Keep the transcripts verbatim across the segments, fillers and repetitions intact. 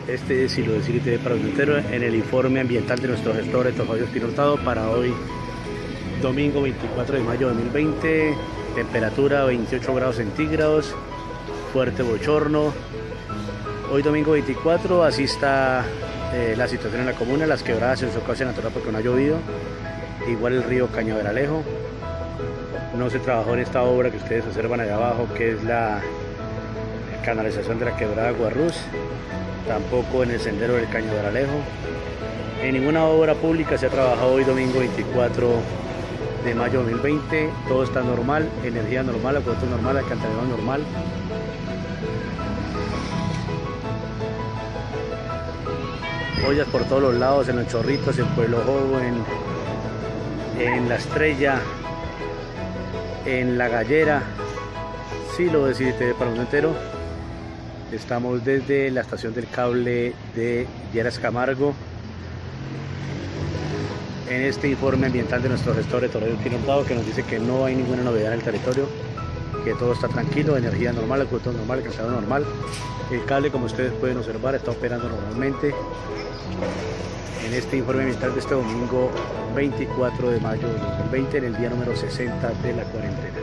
Este es Silo de City T V para el mundo entero en el informe ambiental de nuestro gestor Héctor Fabio Espino Hurtado para hoy, domingo veinticuatro de mayo de dos mil veinte. Temperatura veintiocho grados centígrados, fuerte bochorno. Hoy domingo veinticuatro, así está eh, la situación en la comuna. Las quebradas en su cauce natural porque no ha llovido. Igual el río Cañaveralejo. No se trabajó en esta obra que ustedes observan allá abajo, que es la canalización de la quebrada Guarrús. Tampoco en el sendero del Cañaveralejo. En ninguna obra pública se ha trabajado hoy domingo veinticuatro de mayo de dos mil veinte. Todo está normal, energía normal, acueducto normal, alcantarillado normal. Ollas por todos los lados, en los Chorritos, en Pueblo Jobo, en, en La Estrella, en La Gallera. Silo de City T V para el mundo entero. Estamos desde la estación del cable de Lleras Camargo en este informe ambiental de nuestro gestor Héctor Fabio Espino Hurtado, que nos dice que no hay ninguna novedad en el territorio, que todo está tranquilo, energía normal, acueducto normal, calzado normal. El cable, como ustedes pueden observar, está operando normalmente en este informe ambiental de este domingo veinticuatro de mayo de dos mil veinte, en el día número sesenta de la cuarentena.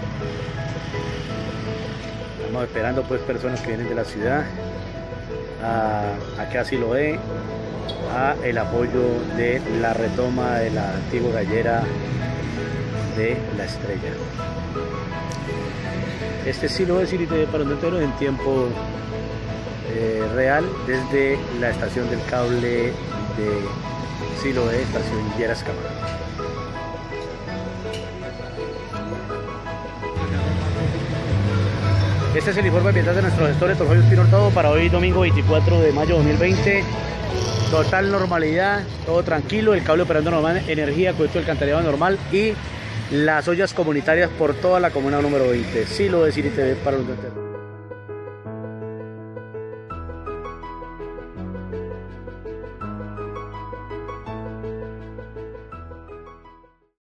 Estamos esperando pues personas que vienen de la ciudad a, a que así lo dé, a el apoyo de la retoma de la antigua gallera de La Estrella. Este Silo de City T V para el mundo entero en tiempo eh, real desde la estación del cable de Silo de estación Lleras Camargo. Este es el informe ambiental de nuestro gestor Héctor Fabio Espino Hurtado para hoy domingo veinticuatro de mayo de dos mil veinte. Total normalidad, todo tranquilo, el cable operando normal, energía, acueducto, alcantarillado normal y las ollas comunitarias por toda la comuna número veinte. Silo de City T V para el mundo entero.